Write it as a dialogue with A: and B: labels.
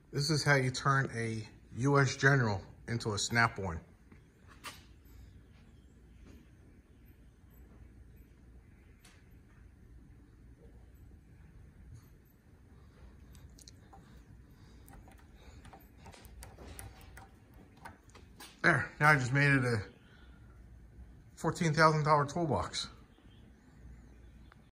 A: This is how you turn a US General into a Snap-on. There, now I just made it a $14,000 toolbox.